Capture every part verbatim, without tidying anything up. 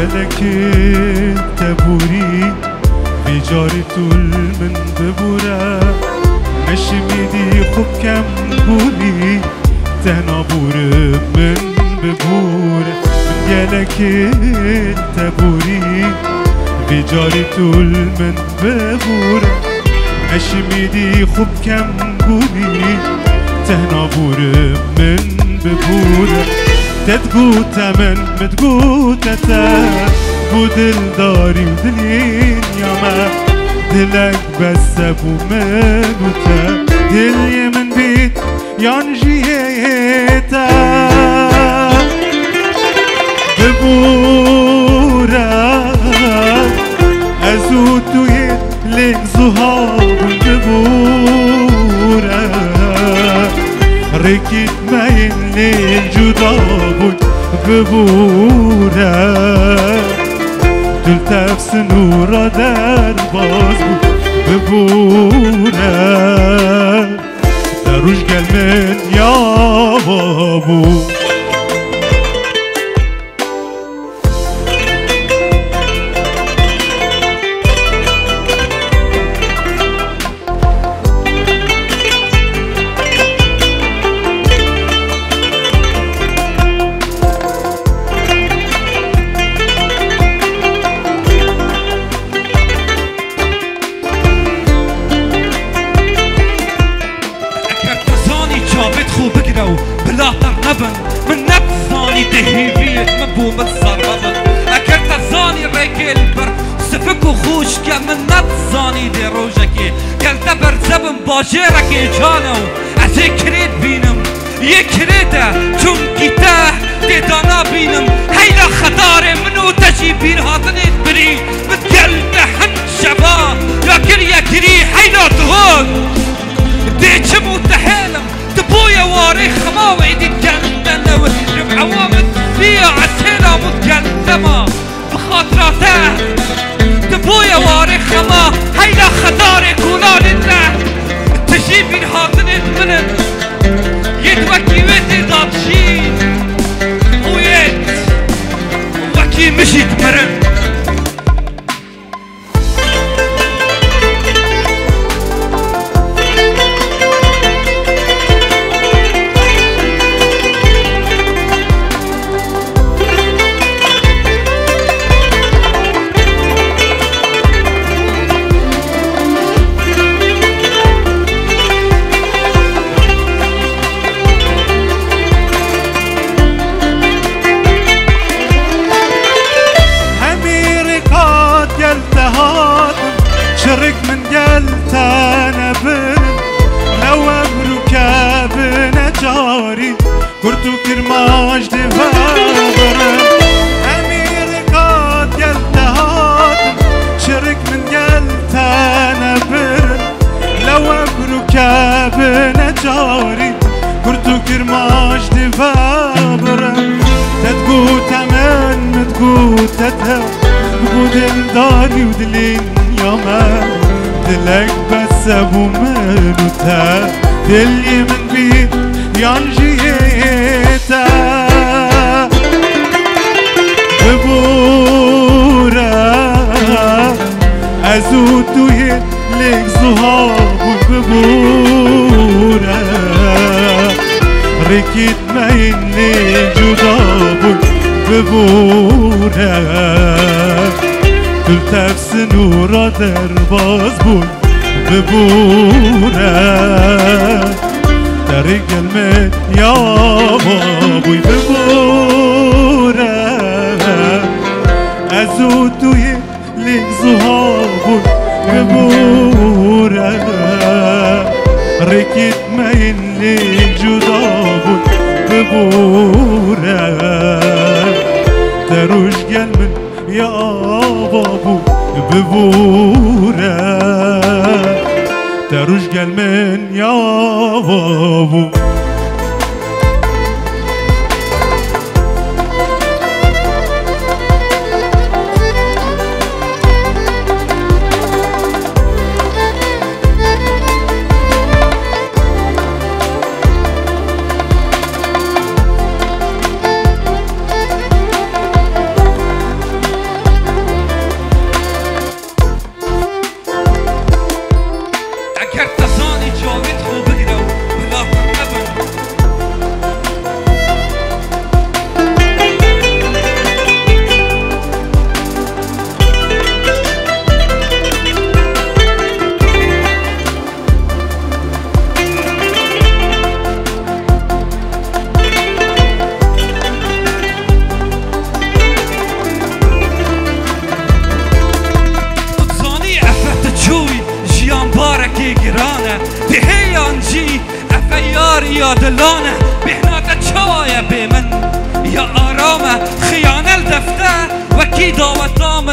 جلك تبوري في جاري طول من ببورة نشمي دي خوب كم بوري تنابور من ببورة من جلك تبوري في جاري طول من ببورة نشمي دي خوب كم بوري تنابور من ببورة تتقوت من متقوتة ودل داري ودلين ياما دلك بس ابو منوتا دلي من بيت يانجيتا ببورة ازوتو يلك زهاب ببورة ركيت ما ينلي الجداب ببورة تلتف سنورة در باز ببورة دروش قل من يا بابو من نبزاني تهيبيت مبو متصر بابن اكرت الزاني ريكي البر سفك وخوش كا من نبزاني دي روجكي كالتا برزبن باجيركي جانو ازي كريت بينم يكريتا چون كتاه دي دانا بينم هيدا خطاري منو تجي بين هاتني بري متقلت حن شبا يا كري يا كري هيدا تهون دي چمو تهيلم تبويا واري خماوي دي تكلمنا ورب عوامد فيها عسيرة متكلمة بخاطراته تبويا واري خما هيدا خطاري كولان الله تجيب من هاتن المنن يتوكي ويتي ضابشين ويت وكي مشيت مرن شرك من قلتانا بن لو بركابنا جاري كرتو كرماج دفابرا امير قاد قلتهات شرك من قلتانا بن لو بركابنا جاري كرتو كرماج دفابرا تتقوت من متقوتتها بقود داري ودلين ياما دلك بس ابو منوتا دلي من بيت يانجيتا ببورة ازوتو يلك زهاب ببورة ركيت ما ينلي جداب ببورة تلتف سنورة درباز بول ببورة طريق المن يا بابوي ببورة ازوتو يلك زهابول ببورة ركيت ما ينلك جدابول ببورة تروش قلمن يا بابو ببورة تروش قلمن يا بابو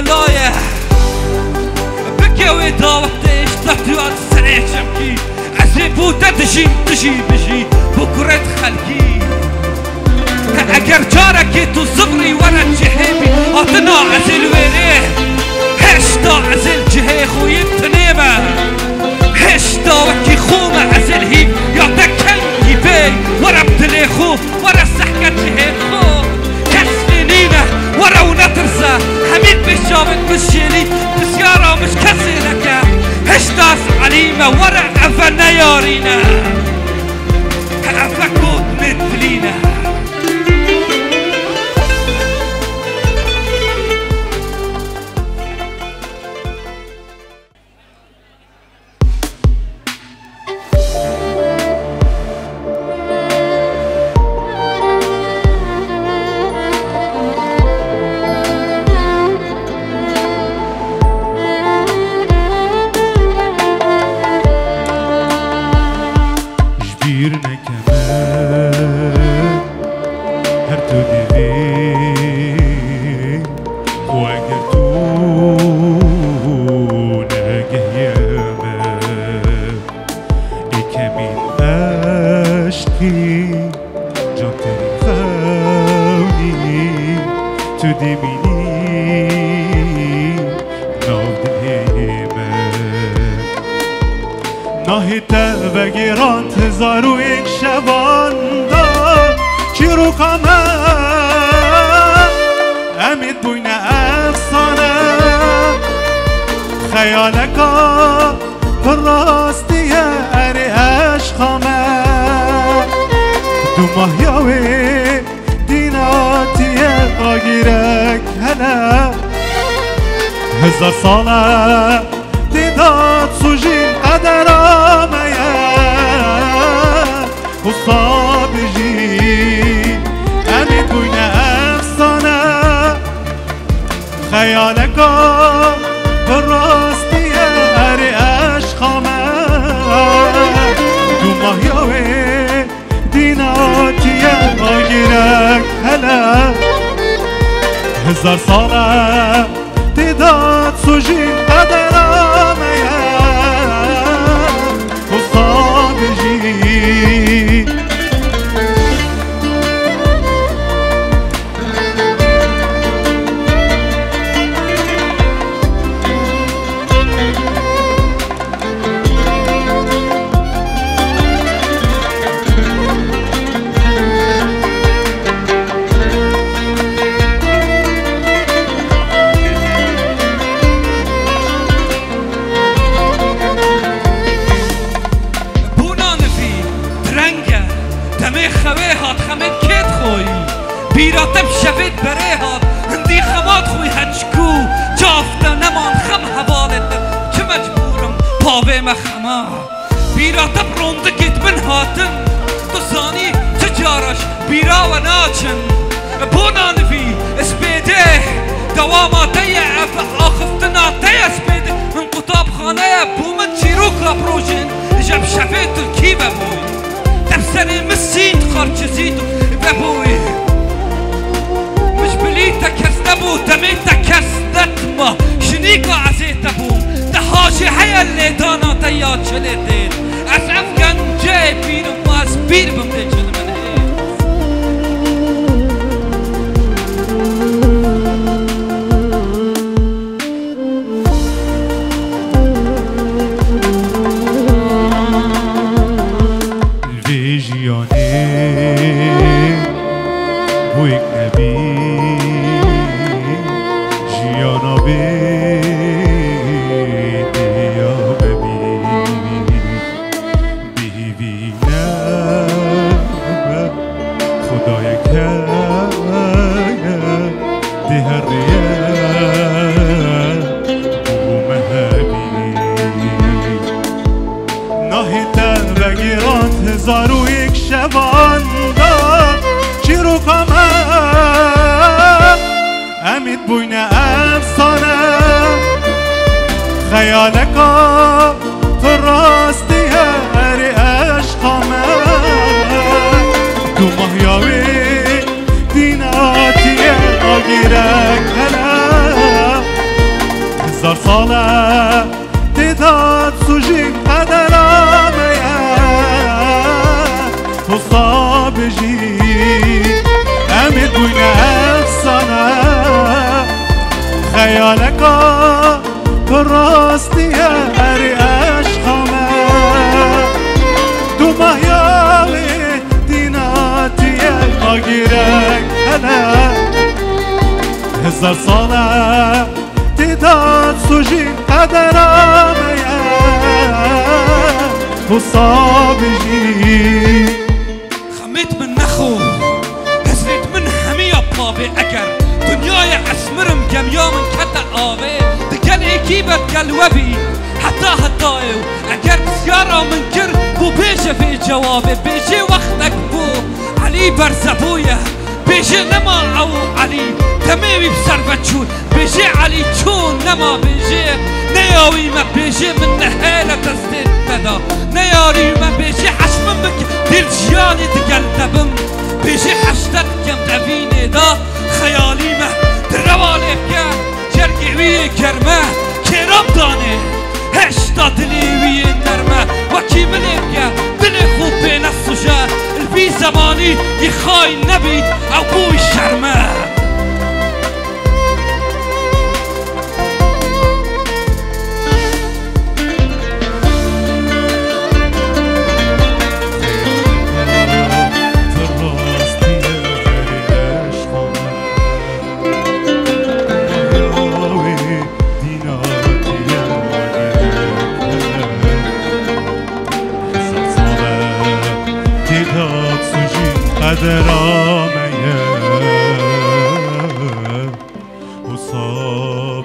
ملايه بكوي داوتش تطيات سريشم كي عزيبو تدشي تشي بشي بكرة خلقي اگر جارك تو صغري ورا جهيبي اعطنا عزل ويريه هشتا عزل جهي خوي تنيمه هشتا وكي خومه عزل هيب يعطيك كلمي بي ورا بتلي خو ورا السحكة جهي خو كسنينه ورا ونطرزه حميد بشامت بالشيلي بسيارة مش كسي لك هشتاس عليمه ورا عفنا يارينا عفكوت مثلينا هزار ساله دیداد سوژی قدر آمایه خستا بجی امید بوینه افسانه خیالکا برراستیه هری عشقامه دو ماهیاوی دیناتیه آگیرک هله هزار ساله دیداد سوژی قدر آمایه خستا بجی بیراتب شوید بره هات هندی خمات خوی هنچکو جافته نمان خم حوالت که مجبورم پاوه مخما بیراتب رونده گید من هاتن تو زانی تجارش بیرا و ناچن بونانوی اسپیده دواماتی آخفتنا تی اسپیده من قطاب خانه بومن چیروکا پروژن جب شوید ترکی ببوی تبسری مسید خارچزید ببوی مش بليتا كسنبو تميتا كسنتما شنيكا عزيتا بوم تحاشي حيا اللي دانا تيات شلتين أسعف كان جاي بينو ما سبير بمدجن من ساله تداد سوژی قدرامه حساب جی امید بوینه افسانه خیالکا تو راستیه هری عشقامه دو ماهیاوی دیناتیه آگیرک هله هزار ساله تداد سوژی قدرامه حساب جی خميت من نخو هزريت من همية بابي أكر دنياي أسمرم كم يوم كتا آبي دقل إيكيبة قلوبي حتى هتايو أكر بسيارة من كر بو بيجي في جوابي بيجي وقتك بو علي برزبويا بيجي نما أو علي تميمي بسربتشون بيجي علي تشون نما بيجي نياوي ما بيجي من نهالة تزديد مدى نياري ما بيجي حشم بك دير جياني تقلتبم بيجي حشتت كم تبيني دا خيالي ما تروالي بكا جرقي ويه كرمه كرام داني هشتا دلي ويه نرمه وكي ملي بكا دلي خوب بين السجا البي زماني يخاين نبيت او بوي شرمه قدرامه حساب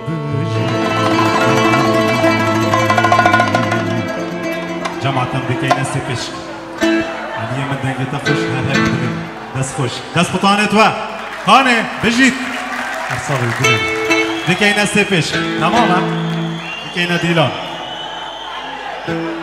جماعتم بكينا سفش عليا من دنگه تخش هر هر بدري دست خوش دست بطانت و خانه بجيت اصاب الدنيا بكينا سفش تماما بكينا ديلان